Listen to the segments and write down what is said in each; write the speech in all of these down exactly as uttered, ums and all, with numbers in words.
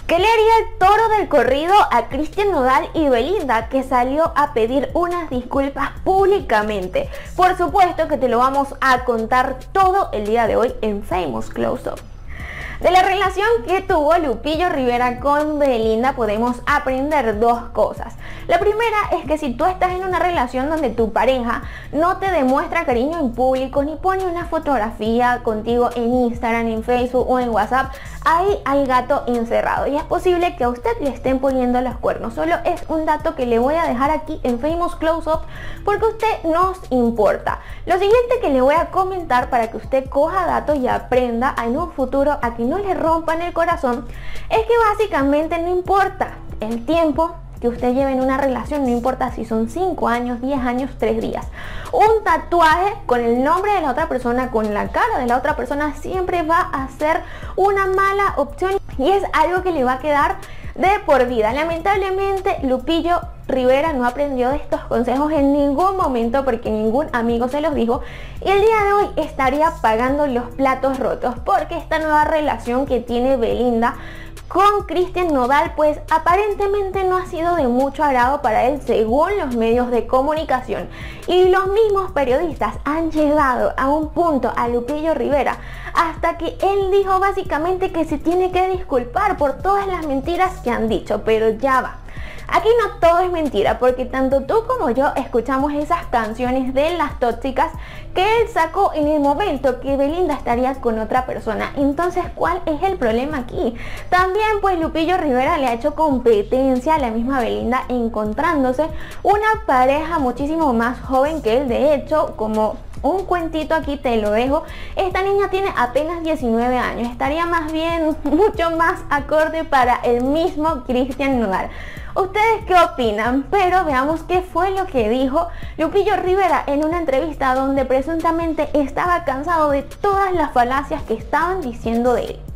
¿Qué le haría el toro del corrido a Cristian Nodal y Belinda, que salió a pedir unas disculpas públicamente? Por supuesto que te lo vamos a contar todo el día de hoy en Famous Close Up. De la relación que tuvo Lupillo Rivera con Belinda podemos aprender dos cosas. La primera es que si tú estás en una relación donde tu pareja no te demuestra cariño en público ni pone una fotografía contigo en Instagram, en Facebook o en WhatsApp, ahí hay gato encerrado y es posible que a usted le estén poniendo los cuernos. Solo es un dato que le voy a dejar aquí en Famous Close Up porque a usted nos importa. Lo siguiente que le voy a comentar para que usted coja datos y aprenda en un futuro a que no le rompan el corazón es que básicamente no importa el tiempo que usted lleve en una relación, no importa si son cinco años, diez años, tres días. Un tatuaje con el nombre de la otra persona, con la cara de la otra persona, siempre va a ser una mala opción y es algo que le va a quedar de por vida. Lamentablemente Lupillo Rivera no aprendió de estos consejos en ningún momento porque ningún amigo se los dijo y el día de hoy estaría pagando los platos rotos porque esta nueva relación que tiene Belinda con Cristian Nodal pues aparentemente no ha sido de mucho agrado para él según los medios de comunicación y los mismos periodistas han llegado a un punto a Lupillo Rivera hasta que él dijo básicamente que se tiene que disculpar por todas las mentiras que han dicho, pero ya va. Aquí no todo es mentira porque tanto tú como yo escuchamos esas canciones de Las Tóxicas que él sacó en el momento que Belinda estaría con otra persona. Entonces, ¿cuál es el problema aquí? También pues Lupillo Rivera le ha hecho competencia a la misma Belinda encontrándose una pareja muchísimo más joven que él. De hecho, como un cuentito aquí te lo dejo, esta niña tiene apenas diecinueve años, estaría más bien mucho más acorde para el mismo Cristian Nodal. ¿Ustedes qué opinan? Pero veamos qué fue lo que dijo Lupillo Rivera en una entrevista donde presuntamente estaba cansado de todas las falacias que estaban diciendo de él.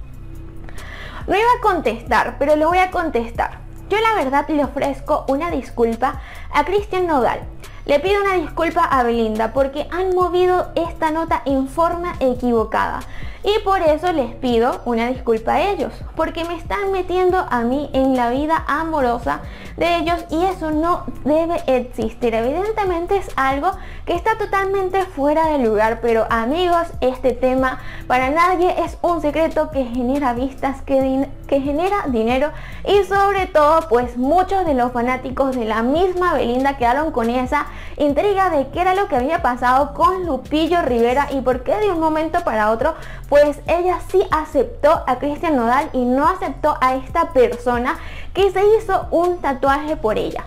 No iba a contestar, pero le voy a contestar. Yo la verdad le ofrezco una disculpa a Cristian Nodal. Le pido una disculpa a Belinda porque han movido esta nota en forma equivocada y por eso les pido una disculpa a ellos porque me están metiendo a mí en la vida amorosa de ellos y eso no debe existir. Evidentemente es algo que está totalmente fuera de lugar, pero amigos, este tema para nadie es un secreto que genera vistas, que, que genera dinero y sobre todo pues muchos de los fanáticos de la misma Belinda quedaron con esa intriga de qué era lo que había pasado con Lupillo Rivera y por qué de un momento para otro pues ella sí aceptó a Cristian Nodal y no aceptó a esta persona que se hizo un tatuaje por ella.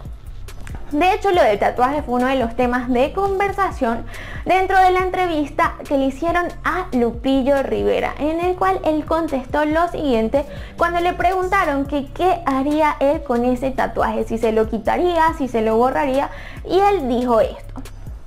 De hecho, lo del tatuaje fue uno de los temas de conversación dentro de la entrevista que le hicieron a Lupillo Rivera, en el cual él contestó lo siguiente cuando le preguntaron que qué haría él con ese tatuaje, si se lo quitaría, si se lo borraría, y él dijo esto: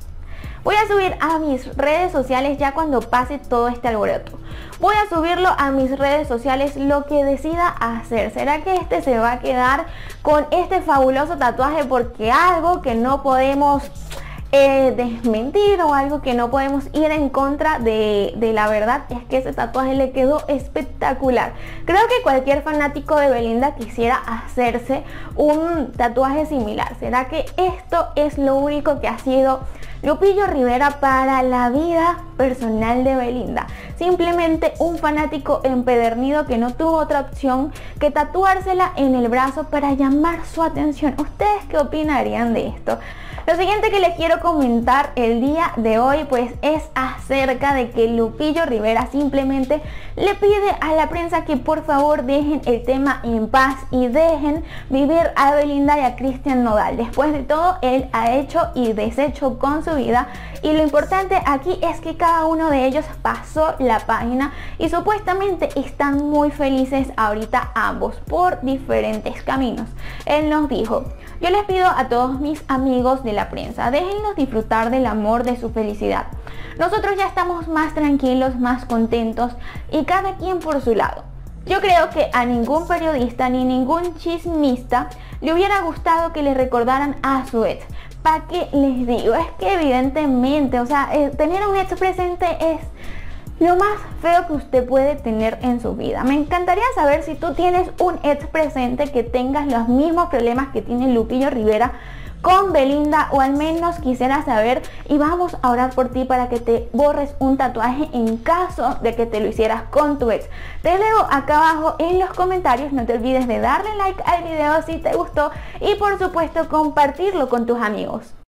voy a subir a mis redes sociales ya cuando pase todo este alboroto. Voy a subirlo a mis redes sociales lo que decida hacer. ¿Será que este se va a quedar con este fabuloso tatuaje porque algo que no podemos eh, desmentir o algo que no podemos ir en contra de, de la verdad es que ese tatuaje le quedó espectacular? Creo que cualquier fanático de Belinda quisiera hacerse un tatuaje similar. ¿Será que esto es lo único que ha sido Lupillo Rivera para la vida personal de Belinda? Simplemente un fanático empedernido que no tuvo otra opción que tatuársela en el brazo para llamar su atención. ¿Ustedes qué opinarían de esto? Lo siguiente que les quiero comentar el día de hoy pues es acerca de que Lupillo Rivera simplemente le pide a la prensa que por favor dejen el tema en paz y dejen vivir a Belinda y a Cristian Nodal. Después de todo, él ha hecho y deshecho con su vida y lo importante aquí es que cada uno de ellos pasó la página y supuestamente están muy felices ahorita ambos por diferentes caminos. Él nos dijo: yo les pido a todos mis amigos de la prensa, déjenlos disfrutar del amor, de su felicidad. Nosotros ya estamos más tranquilos, más contentos y cada quien por su lado. Yo creo que a ningún periodista ni ningún chismista le hubiera gustado que le recordaran a su ex. ¿Para qué les digo? Es que evidentemente, o sea, eh, tener a un ex presente es lo más feo que usted puede tener en su vida. Me encantaría saber si tú tienes un ex presente que tengas los mismos problemas que tiene Lupillo Rivera con Belinda, o al menos quisiera saber, y vamos a orar por ti para que te borres un tatuaje en caso de que te lo hicieras con tu ex. Te leo acá abajo en los comentarios. No te olvides de darle like al video si te gustó y por supuesto compartirlo con tus amigos.